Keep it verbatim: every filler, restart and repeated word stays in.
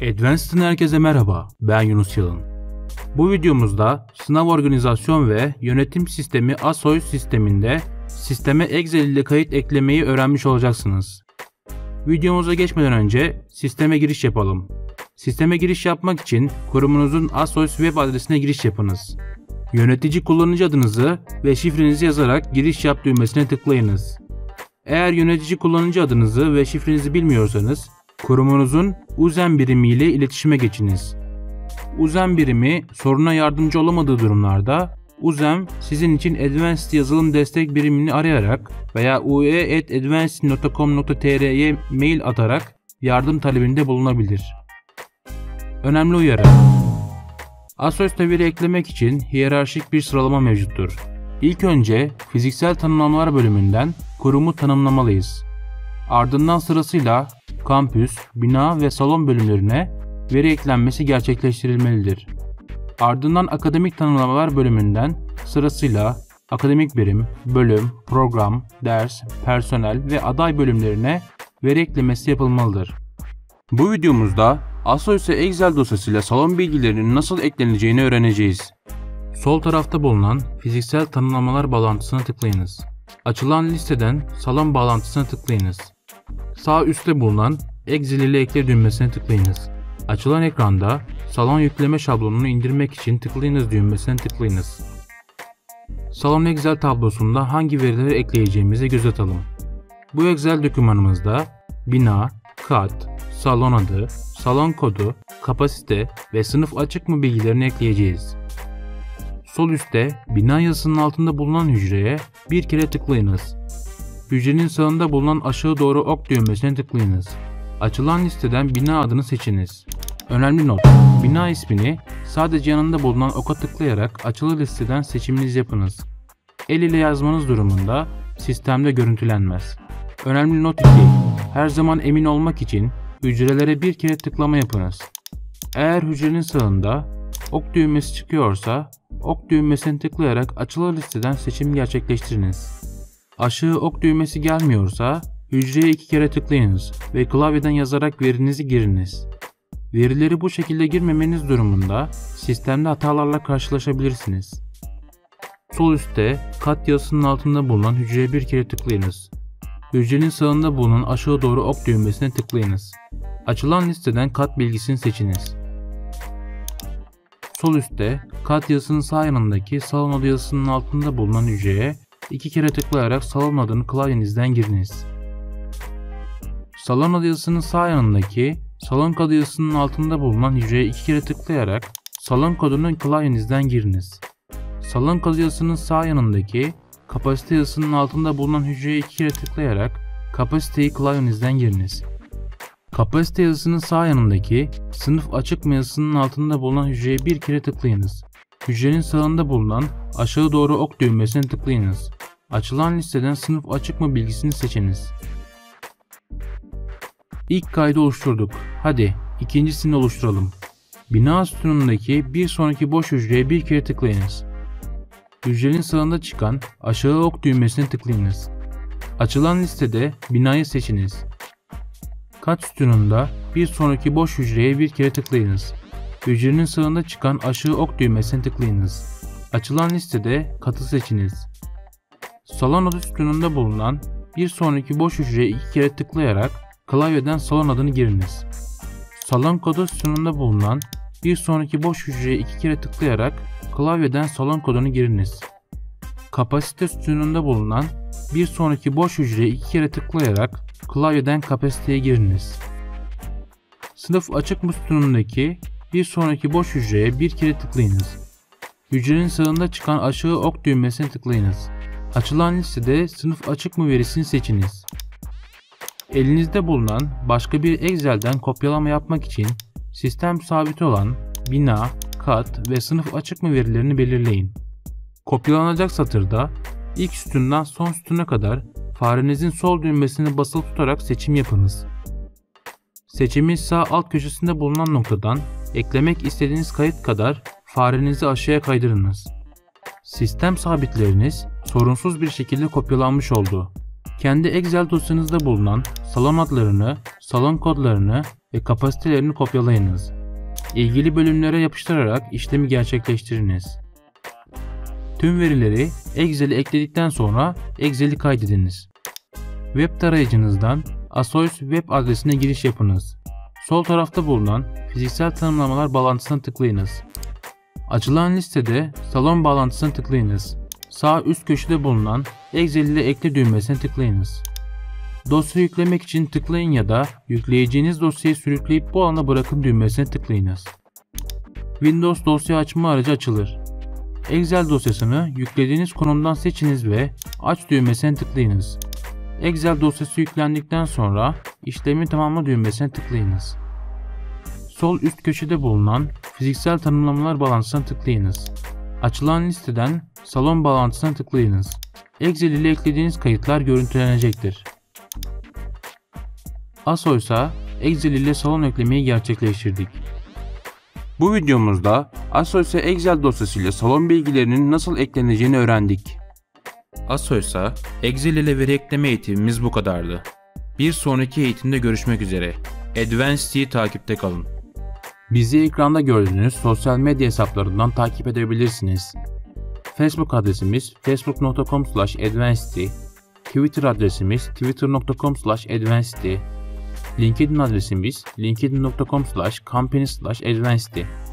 Advanced'ın herkese merhaba, ben Yunus Yalın. Bu videomuzda sınav organizasyon ve yönetim sistemi ASOY sisteminde sisteme Excel ile kayıt eklemeyi öğrenmiş olacaksınız. Videomuza geçmeden önce sisteme giriş yapalım. Sisteme giriş yapmak için kurumunuzun ASOY web adresine giriş yapınız. Yönetici kullanıcı adınızı ve şifrenizi yazarak giriş yap düğmesine tıklayınız. Eğer yönetici kullanıcı adınızı ve şifrenizi bilmiyorsanız, kurumunuzun UZEM birimi ile iletişime geçiniz. UZEM birimi soruna yardımcı olamadığı durumlarda UZEM sizin için Advanced yazılım destek birimini arayarak veya u e at advanced nokta com nokta t r'ye mail atarak yardım talebinde bulunabilir. Önemli uyarı: ASOY'da veri eklemek için hiyerarşik bir sıralama mevcuttur. İlk önce fiziksel tanımlamalar bölümünden kurumu tanımlamalıyız. Ardından sırasıyla kampüs, bina ve salon bölümlerine veri eklenmesi gerçekleştirilmelidir. Ardından akademik tanımlamalar bölümünden sırasıyla akademik birim, bölüm, program, ders, personel ve aday bölümlerine veri eklemesi yapılmalıdır. Bu videomuzda ASOY Excel dosyasıyla salon bilgilerinin nasıl ekleneceğini öğreneceğiz. Sol tarafta bulunan fiziksel tanımlamalar bağlantısına tıklayınız. Açılan listeden salon bağlantısına tıklayınız. Sağ üstte bulunan Excel ile ekle düğmesine tıklayınız. Açılan ekranda salon yükleme şablonunu indirmek için tıklayınız düğmesine tıklayınız. Salon Excel tablosunda hangi verileri ekleyeceğimize göz atalım. Bu Excel dokümanımızda bina, kat, salon adı, salon kodu, kapasite ve sınıf açık mı bilgilerini ekleyeceğiz. Sol üstte bina yazısının altında bulunan hücreye bir kere tıklayınız. Hücrenin sağında bulunan aşağı doğru ok düğmesine tıklayınız. Açılan listeden bina adını seçiniz. Önemli not: bina ismini sadece yanında bulunan oka tıklayarak açılı listeden seçiminizi yapınız. El ile yazmanız durumunda sistemde görüntülenmez. Önemli not iki: her zaman emin olmak için hücrelere bir kere tıklama yapınız. Eğer hücrenin sağında ok düğmesi çıkıyorsa ok düğmesine tıklayarak açılı listeden seçim gerçekleştiriniz. Aşağı ok düğmesi gelmiyorsa hücreye iki kere tıklayınız ve klavyeden yazarak verinizi giriniz. Verileri bu şekilde girmemeniz durumunda sistemde hatalarla karşılaşabilirsiniz. Sol üstte kat yazısının altında bulunan hücreye bir kere tıklayınız. Hücrenin sağında bulunan aşağı doğru ok düğmesine tıklayınız. Açılan listeden kat bilgisini seçiniz. Sol üstte kat yazısının sağ yanındaki salon adı yazısının altında bulunan hücreye iki kere tıklayarak salon adını klavyenizden giriniz. Salon adı yazısının sağ yanındaki salon kodu yazısının altında bulunan hücreye iki kere tıklayarak salon kodunu klavyenizden giriniz. Salon kodu yazısının sağ yanındaki kapasite yazısının altında bulunan hücreye iki kere tıklayarak kapasiteyi klavyenizden giriniz. Kapasite yazısının sağ yanındaki sınıf açık mı yazısının altında bulunan hücreye bir kere tıklayınız. Hücrenin sağında bulunan aşağı doğru ok düğmesine tıklayınız. Açılan listeden sınıf açık mı bilgisini seçiniz. İlk kaydı oluşturduk. Hadi ikincisini oluşturalım. Bina sütunundaki bir sonraki boş hücreye bir kere tıklayınız. Hücrenin sağında çıkan aşağı ok düğmesine tıklayınız. Açılan listede binayı seçiniz. Kat sütununda bir sonraki boş hücreye bir kere tıklayınız. Hücrenin sağında çıkan aşağı ok düğmesine tıklayınız. Açılan listede katı seçiniz. Salon adı sütununda bulunan bir sonraki boş hücreye iki kere tıklayarak klavyeden salon adını giriniz. Salon kodu sütununda bulunan bir sonraki boş hücreye iki kere tıklayarak klavyeden salon kodunu giriniz. Kapasite sütununda bulunan bir sonraki boş hücreye iki kere tıklayarak klavyeden kapasiteye giriniz. Sınıf açık mı sütunundaki bir sonraki boş hücreye bir kere tıklayınız. Hücrenin sağında çıkan aşağı ok düğmesine tıklayınız. Açılan listede sınıf açık mı verisini seçiniz. Elinizde bulunan başka bir Excel'den kopyalama yapmak için sistem sabiti olan bina, kat ve sınıf açık mı verilerini belirleyin. Kopyalanacak satırda ilk sütundan son sütuna kadar farenizin sol düğmesine basılı tutarak seçim yapınız. Seçimin sağ alt köşesinde bulunan noktadan eklemek istediğiniz kayıt kadar farenizi aşağıya kaydırınız. Sistem sabitleriniz sorunsuz bir şekilde kopyalanmış oldu. Kendi Excel dosyanızda bulunan salon adlarını, salon kodlarını ve kapasitelerini kopyalayınız. İlgili bölümlere yapıştırarak işlemi gerçekleştiriniz. Tüm verileri Excel'e ekledikten sonra Excel'i kaydediniz. Web tarayıcınızdan Asoyus web adresine giriş yapınız. Sol tarafta bulunan fiziksel tanımlamalar bağlantısına tıklayınız. Açılan listede salon bağlantısına tıklayınız. Sağ üst köşede bulunan Excel ile ekle düğmesine tıklayınız. Dosya yüklemek için tıklayın ya da yükleyeceğiniz dosyayı sürükleyip bu alana bırakın düğmesine tıklayınız. Windows dosya açma aracı açılır. Excel dosyasını yüklediğiniz konumdan seçiniz ve aç düğmesine tıklayınız. Excel dosyası yüklendikten sonra işlemi tamamla düğmesine tıklayınız. Sol üst köşede bulunan fiziksel tanımlamalar bağlantısına tıklayınız. Açılan listeden salon bağlantısına tıklayınız. Excel ile eklediğiniz kayıtlar görüntülenecektir. Asoyus'a Excel ile salon eklemeyi gerçekleştirdik. Bu videomuzda Asoyus'a Excel dosyasıyla salon bilgilerinin nasıl ekleneceğini öğrendik. Asoyus'a Excel ile veri ekleme eğitimimiz bu kadardı. Bir sonraki eğitimde görüşmek üzere. Advanced'i takipte kalın. Bizi ekranda gördüğünüz sosyal medya hesaplarından takip edebilirsiniz. Facebook adresimiz facebook nokta com slash advanced, Twitter adresimiz twitter nokta com slash advanced, LinkedIn adresimiz linkedin nokta com slash company slash advanced.